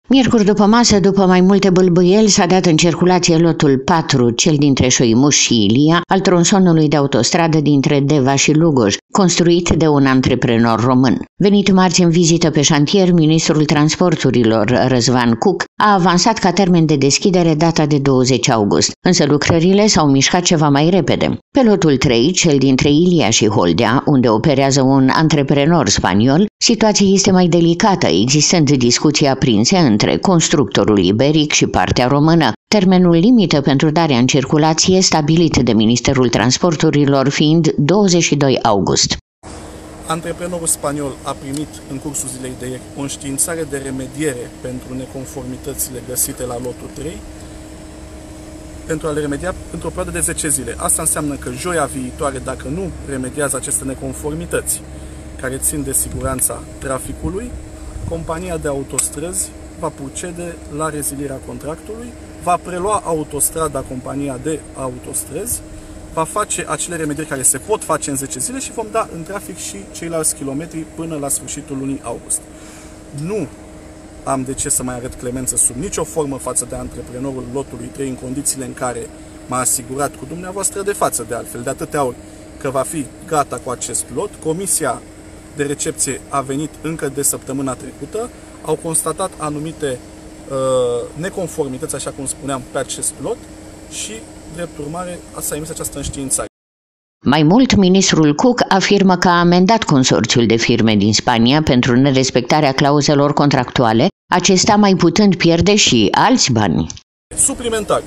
Miercuri după masă, după mai multe bâlbâieli, s-a dat în circulație lotul 4, cel dintre Șoimuș și Ilia, al tronsonului de autostradă dintre Deva și Lugoj, construit de un antreprenor român. Venit marți în vizită pe șantier, ministrul transporturilor, Răzvan Cuc, a avansat ca termen de deschidere data de 20 august, însă lucrările s-au mișcat ceva mai repede. Pe lotul 3, cel dintre Ilia și Holdea, unde operează un antreprenor spaniol, situația este mai delicată, existând discuții aprinse între constructorul iberic și partea română, termenul limită pentru darea în circulație stabilit de Ministerul Transporturilor fiind 22 august. Antreprenorul spaniol a primit în cursul zilei de ieri o înștiințare de remediere pentru neconformitățile găsite la lotul 3, pentru a le remedia într-o perioadă de 10 zile. Asta înseamnă că joia viitoare, dacă nu remediază aceste neconformități care țin de siguranța traficului, compania de autostrăzi va procede la rezilierea contractului, va prelua autostrada compania de autostrăzi, va face acele remedieri care se pot face în 10 zile și vom da în trafic și ceilalți kilometri până la sfârșitul lunii august. Nu am de ce să mai arăt clemență sub nicio formă față de antreprenorul lotului 3 în condițiile în care m-a asigurat cu dumneavoastră de față, de altfel, de atâtea ori, că va fi gata cu acest lot. Comisia de recepție a venit încă de săptămâna trecută, au constatat anumite neconformități, așa cum spuneam, pe acest lot și, drept urmare, s-a emis această înștiințare. Mai mult, ministrul Cuc afirmă că a amendat consorțiul de firme din Spania pentru nerespectarea clauzelor contractuale, acesta mai putând pierde și alți bani. Suplimentar,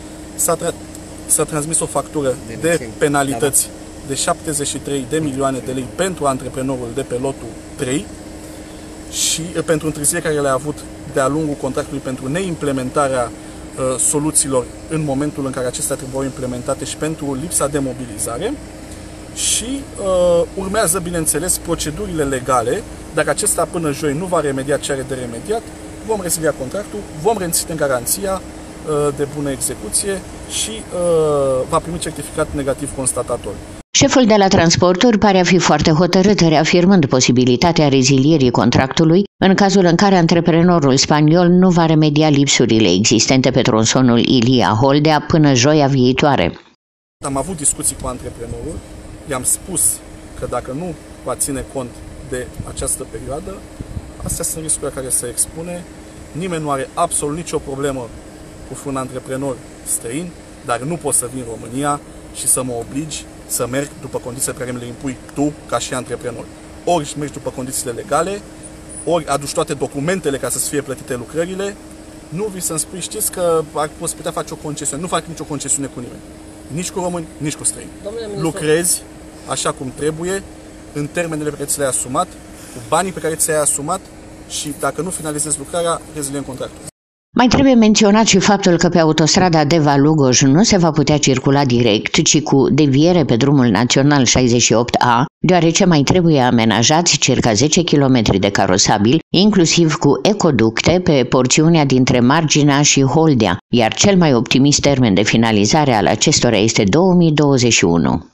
s-a transmis o factură de penalități de 73 de milioane de lei pentru antreprenorul de pe lotul 3 și pentru întârzieri care le-a avut de-a lungul contractului pentru neimplementarea soluțiilor în momentul în care acestea trebuiau implementate și pentru lipsa de mobilizare și urmează, bineînțeles, procedurile legale. Dacă acesta până joi nu va remedia ce are de remediat, vom rezilia contractul, vom reține garanția de bună execuție și va primi certificat negativ constatator. Șeful de la transporturi pare a fi foarte hotărât, reafirmând posibilitatea rezilierii contractului în cazul în care antreprenorul spaniol nu va remedia lipsurile existente pe tronsonul Ilia-Holdea până joia viitoare. Am avut discuții cu antreprenorul, i-am spus că dacă nu va ține cont de această perioadă, astea sunt riscurile care se expune. Nimeni nu are absolut nicio problemă cu un antreprenor străin, dar nu poți să vin în România și să mă obligi să merg după condițiile pe care mi le impui tu ca și antreprenor. Ori mergi după condițiile legale, ori aduci toate documentele ca să-ți fie plătite lucrările. Nu vii să-mi spui, știți că poți putea face o concesiune. Nu fac nicio concesiune cu nimeni. Nici cu români, nici cu străini. Lucrezi așa cum trebuie, în termenele pe care ți le-ai asumat, cu banii pe care ți-ai asumat și dacă nu finalizezi lucrarea, reziliem contractul. Mai trebuie menționat și faptul că pe autostrada Deva-Lugoj nu se va putea circula direct, ci cu deviere pe drumul național 68A, deoarece mai trebuie amenajați circa 10 km de carosabil, inclusiv cu ecoducte pe porțiunea dintre Marginea și Holdea, iar cel mai optimist termen de finalizare al acestora este 2021.